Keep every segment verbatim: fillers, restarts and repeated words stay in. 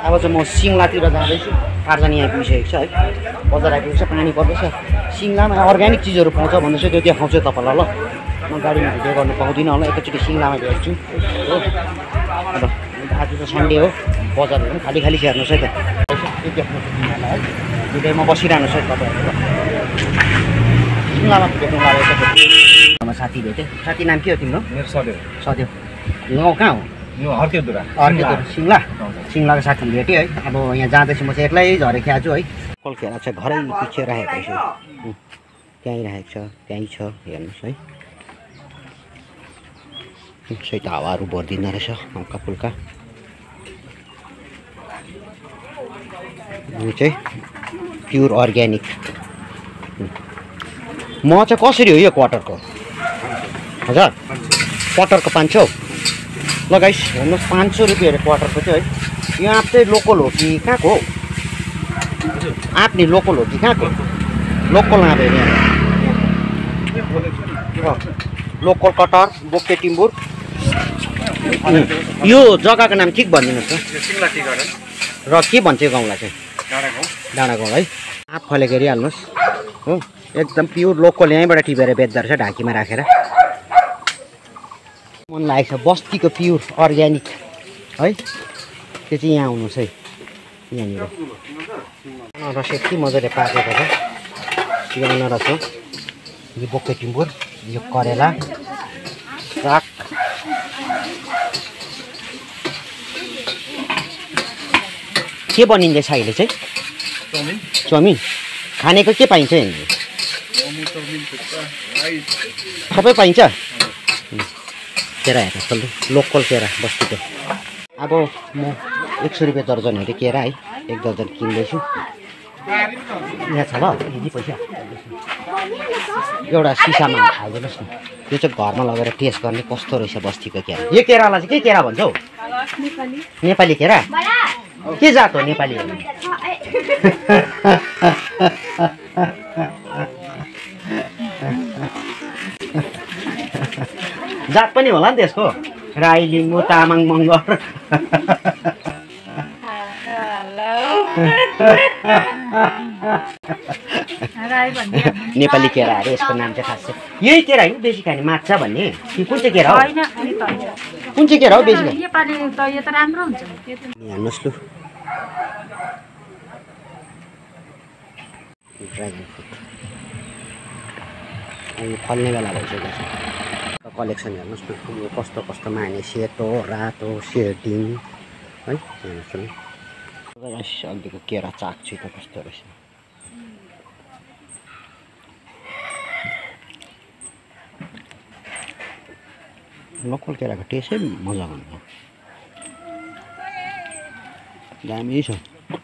अब चाहिँ म सिङ्लातिर जाँदैछु। आर्जन यहाँ पुगिसकेको छ है, बजार आइपुगेको छ, पानी पर्दैछ। सिङ्लामा अर्ग्यानिक चिजहरू पाउँछ भन्नु चाहिँ त्यो देखाउँछु तपाईँलाई ल। म गाडीमा भिडियो गर्नु पाउँदिनँ होला, एकैचोटि सिङ्लामा भेट्छु हो। अब आज त सन्डे हो, बजारहरू पनि खाली खाली हेर्नुहोस् है त। त्यो देख्नुहोस् तिमीहरूलाई है, भिडियोमा बसिरहनुहोस् है तपाईँहरू। सिङ्लामा भेट्नु लागेको छ। साथी भेटेँ। साथी नाम के हो तिम्रो? मेरो सदेव। सदेव। गाउँ कहाँ हो? यो हर्केदुरा। हर्केदुरा सिङ्ला। सिङ्लाको साथी भेटेँ है। अब यहाँ जाँदैछु म चाहिँ एक्लै झरेको आज है। कलखेरा चाहिँ घरै पछि राखेको छु, त्यहीँ राखेको छ, त्यहीँ छ, हेर्नुहोस् है। सही त हावाहरू भरिदिँदो रहेछ हल्का फुल्का। यो चाहिँ प्योर अर्ग्यानिक मह चाहिँ कसरी हो यो क्वार्टरको? हजार क्वार्टरको पाँच सौ ल गाइस हेर्नुहोस्, पाँच सौ रुपियाँ अरे क्वार्टरको चाहिँ है। यो आँप चाहिँ लोकल हो कि कहाँको हो? आँप नि लोकल हो कि कहाँको? लोकल आँप अरे यहाँ, लोकल कटर बोके टिम्बुर। यो जग्गाको नाम ठिक भनिदिनुहोस् न। सिङ्ला टी गार्डन र के भन्छ यो गाउँलाई चाहिँ? डाँडा गाउँ। डाँडा गाउँ है। आँप फलेको हेरिहाल्नुहोस् हो, एकदम प्योर लोकल यहीँबाट टिपेर बेच्दो रहेछ ढाकीमा राखेर। मन लागेको छ बस्तीको प्योर अर्ग्यानिक है, त्यो चाहिँ यहाँ आउनुहोस् है। यहाँनिर अनारस यति मजाले पाकेको छ, यो अनारस हो, यो बोके टिम्बुर, यो करेला साग। के बनिँदैछ अहिले चाहिँ? चाउमिन। चाउमिन खानेको के पाइन्छ यहाँनिर? सबै पाइन्छ। केरा हेर्नुहोस् त, लोकल केरा बस्तीको। अब म एक सौ रुपियाँ दर्जन हेरेँ केरा है, एक दर्जन किन्दैछु। यहाँ छ ल यदि पैसा एउटा सिसामा हालिदिनुहोस् न। यो चाहिँ घरमा लगेर टेस्ट गर्ने कस्तो रहेछ बस्तीको केरा। यो केरालाई चाहिँ के केरा भन्छ हौ? नेपाली केरा। के जात हो नेपाली? जात पनि होला नि त्यसको, राई लिम्बू तामाङ मगर। नेपाली केरा अरे यसको नाम चाहिँ खास चाहिँ यही केरा होइन बेसी खाने माछा भन्ने कि कुन चाहिँ केरा हो? कुन चाहिँ केरा हो बेसी खाने? हेर्नुहोस् लु ड्रागन फ्रुट यो फल्ने बेला भइसकेको छ। कलेक्सन हेर्नुहोस् न यो कस्तो कस्तो माने, सेतो रातो सेटिङ है। हेर्नुहोस् न अहिलेको केरा चाख्छु त कस्तो रहेछ। लोकल केराको टेस्टै मजा हुन्छ, दामी छ।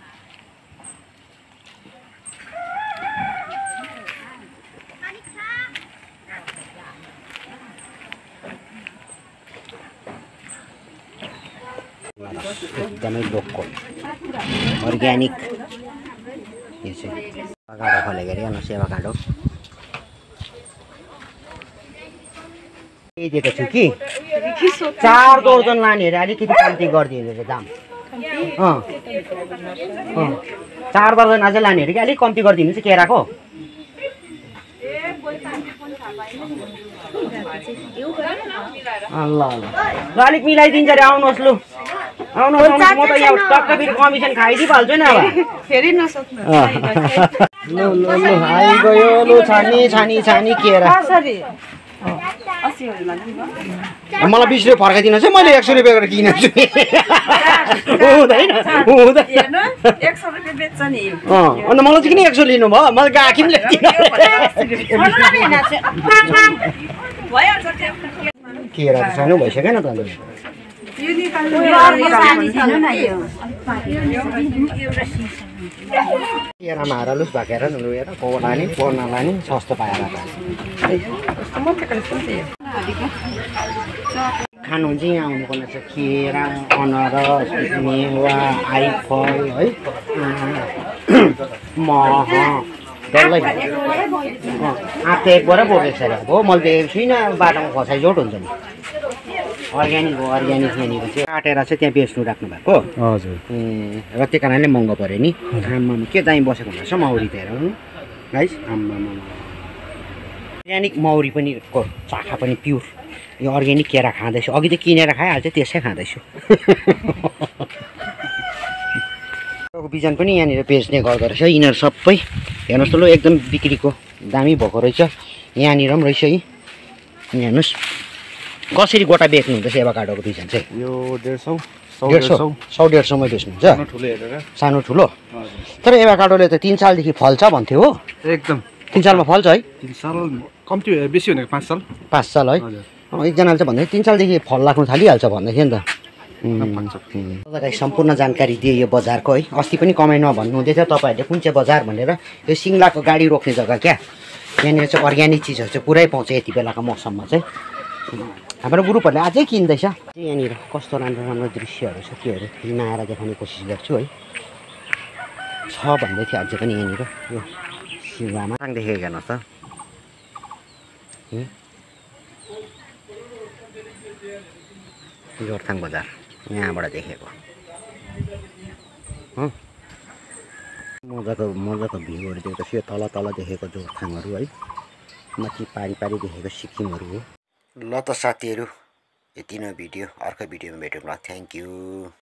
एकदमै लोकल अर्ग्यानिक। यो चाहिँ एभाकाडो फलेको अरे हेर्नुहोस्, एभाकाडो यही दिएको छु कि चार दर्जन लाने अरे अलिकति कम्ती गरिदिनु रहेछ दाम। अँ अँ चार दर्जन अझै लाने अरे कि अलिक कम्ती गरिदिनु चाहिँ केराको। ल ल अलिक मिलाइदिन्छ अरे, आउनुहोस् लु आउनुहोस् आउनुहोस्। म त यहाँ टक्क फेरि कमिसन खाइदिइहाल्छु नि अब फेरि नसक्नु। लु लु लु आइगयो लु, छानी छानी छानी केरा। मलाई बिस रुपियाँ फर्काइदिनुहोस् है, मैले एक सौ रुपियाँ गरेर किनेको छु। हुँदैन हुँदैन एक सौ रुपियाँ बेच्छ नि। अँ अन्त मलाई चाहिँ किन एक सौ लिनु भयो? मैले गाकी पनि ल्याइदिनु। केरा त सानो भइसक्यो नि त। केरामा हारलुस भाकेर लुएर पो लाने पो नलाने सस्तो पाएर खानुहुन्छ यहाँ आउनुपर्ने छ। केरा अनारस मेवा आइफल है मह डल्लै आँप त एकबारै बोकेको छ अरे। अब मैले देखेको छुइनँ, बाटोमा खसाइ जोड हुन्छ नि। अर्ग्यानिक हो अर्ग्यानिक यहाँनिर चाहिँ काटेर चाहिँ त्यहाँ बेच्नु राख्नु भएको हजुर ए र त्यो कारणले महँगो पऱ्यो नि आम्मा के दामी बसेको हुँदो रहेछ मौरी त हेरौँ गाइस आम्मा अर्ग्यानिक मौरी पनि को चाखा पनि प्युर यो अर्ग्यानिक केरा खाँदैछु अघि त किनेर खाइहाल्छ त्यसै खाँदैछु बिजन पनि यहाँनिर बेच्ने गर्दो रहेछ यिनीहरू सबै हेर्नुहोस् त लु एकदम बिक्रीको दामी भएको रहेछ यहाँनिर पनि रहेछ है हेर्नुहोस् कसरी गोटा बेच्नु हुँदैछ एभाकाडोको बिजन चाहिँ यो डेढ सौ डेढ सौ सौ डेढ सौमै बेच्नुहुन्छ ठुलो हेरेर सानो ठुलो तर एभाकाडोले त तिन सालदेखि फल्छ भन्थ्यो हो एकदम तिन सालमा फल्छ है तिन साल कम्ती बेसी भनेको पाँच साल पाँच साल है एकजनाले चाहिँ भन्दै तिन सालदेखि फल लाग्नु थालिहाल्छ भन्दै थियो नि त तपाईँलाई सम्पूर्ण जानकारी दिए यो बजारको है अस्ति पनि कमेन्टमा भन्नुहुँदै थियो तपाईँहरूले कुन चाहिँ बजार भनेर यो सिङ्लाको गाडी रोक्ने जग्गा क्या यहाँनिर चाहिँ अर्ग्यानिक चिजहरू चाहिँ पुरै पाउँछ यति बेलाको मौसममा चाहिँ हाम्रो ग्रुपहरूले अझै किन्दैछ यहाँनिर कस्तो राम्रो राम्रो दृश्यहरू छ त्योहरू लिन आएर देखाउने कोसिस गर्छु है छ भन्दै थियो अझै पनि यहाँनिर यो सिङ्लामा देखेको हेर्नुहोस् त जोरथाङ बजार यहाँबाट देखेको मजाको मजाको भ्यूहरू देखेको छु यो तल तल देखेको जोरथाङहरू है माथि पारी पारी देखेको सिक्किमहरू हो ल त साथीहरू यति नै भिडियो अर्को भिडियोमा भेटौँला थ्याङ्क यू।